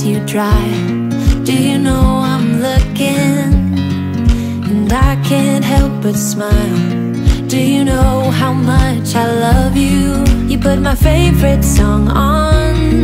you dry. Do you know I'm looking, and I can't help but smile? Do you know how much I love you? You put my favorite song on